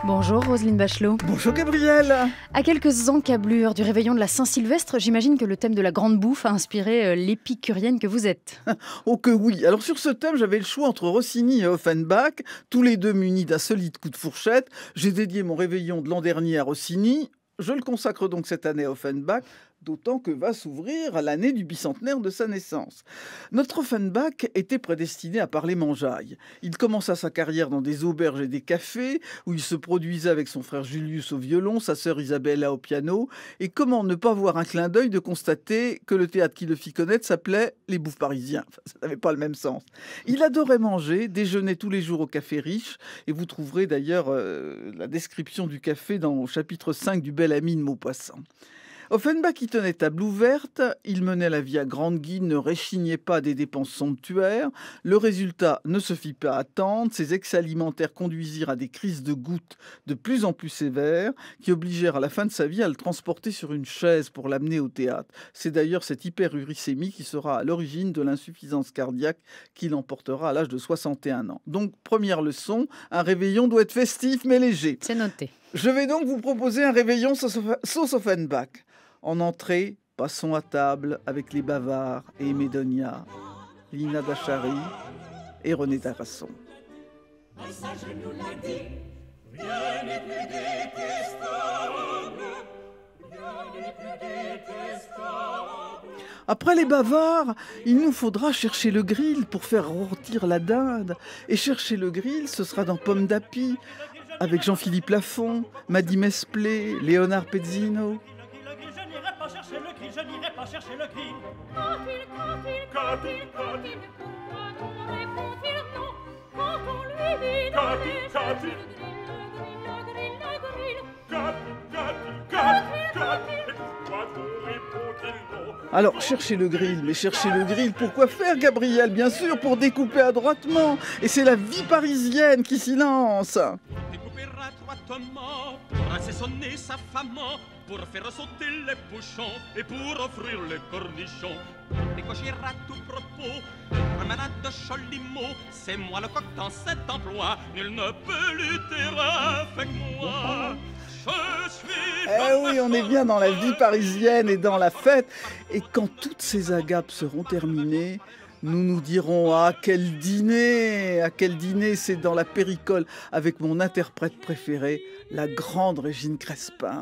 Bonjour Roselyne Bachelot. Bonjour Gabriel. À quelques encablures du réveillon de la Saint-Sylvestre, j'imagine que le thème de la grande bouffe a inspiré l'épicurienne que vous êtes. Oh que oui. Alors sur ce thème, j'avais le choix entre Rossini et Offenbach, tous les deux munis d'un solide coup de fourchette. J'ai dédié mon réveillon de l'an dernier à Rossini. Je le consacre donc cette année à Offenbach, d'autant que va s'ouvrir l'année du bicentenaire de sa naissance. Notre Offenbach était prédestiné à parler mangeaille. Il commença sa carrière dans des auberges et des cafés, où il se produisait avec son frère Julius au violon, sa sœur Isabella au piano, et comment ne pas voir un clin d'œil de constater que le théâtre qui le fit connaître s'appelait Les Bouffes Parisiens. Enfin, ça n'avait pas le même sens. Il adorait manger, déjeunait tous les jours au Café Riche, et vous trouverez d'ailleurs la description du café dans le chapitre 5 du Bel Ami de Maupassant. Offenbach y tenait table ouverte, il menait la vie à grande guine, ne réchignait pas des dépenses somptuaires. Le résultat ne se fit pas attendre, ses excès alimentaires conduisirent à des crises de goutte de plus en plus sévères, qui obligèrent à la fin de sa vie à le transporter sur une chaise pour l'amener au théâtre. C'est d'ailleurs cette hyperuricémie qui sera à l'origine de l'insuffisance cardiaque qui l'emportera à l'âge de 61 ans. Donc, première leçon, un réveillon doit être festif mais léger. C'est noté. Je vais donc vous proposer un réveillon sauce Offenbach. En entrée, passons à table avec les Bavards et Médonia, Lina Dachary et René Tarasson. Un sage nous l'a dit, rien n'est plus détestable, rien n'est plus détestable. Après les Bavards, il nous faudra chercher le grill pour faire rôtir la dinde. Et chercher le grill, ce sera dans Pomme d'Api, avec Jean-Philippe Lafont, Maddy Mesplé, Léonard Pezzino. Je n'irai pas chercher le cri. Quand on répond-il non? Quand on lui dit dans les yeux, Alors, cherchez le grill, mais cherchez le grill, pourquoi faire, Gabriel? Bien sûr, pour découper adroitement. Et c'est la vie parisienne qui s'y lance. Découper adroitement, pour assaisonner sa femme, pour faire sauter les bouchons et pour offrir les cornichons. Décocher à tout propos, promenade de Cholimaux, c'est moi le coq dans cet emploi, nul ne peut lutter avec moi. Eh oui, on est bien dans la vie parisienne et dans la fête. Et quand toutes ces agapes seront terminées, nous nous dirons « Ah, quel dîner ! À quel dîner !» C'est dans la Péricole avec mon interprète préféré, la grande Régine Crespin.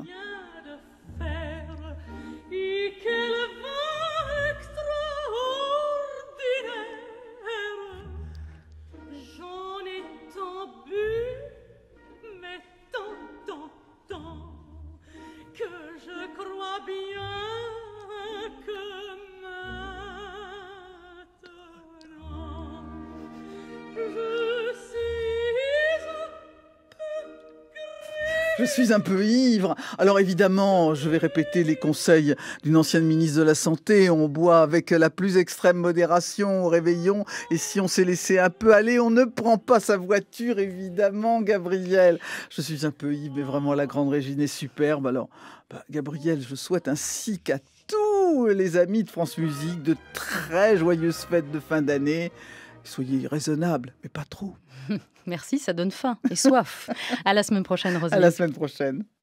Je suis un peu ivre. Alors évidemment, je vais répéter les conseils d'une ancienne ministre de la Santé. On boit avec la plus extrême modération au réveillon. Et si on s'est laissé un peu aller, on ne prend pas sa voiture, évidemment, Gabriel. Je suis un peu ivre, mais vraiment, la grande Régine est superbe. Alors, Gabriel, je souhaite ainsi qu'à tous les amis de France Musique de très joyeuses fêtes de fin d'année. Soyez raisonnables, mais pas trop. Merci, ça donne faim et soif. À la semaine prochaine, Roselyne. À la semaine prochaine.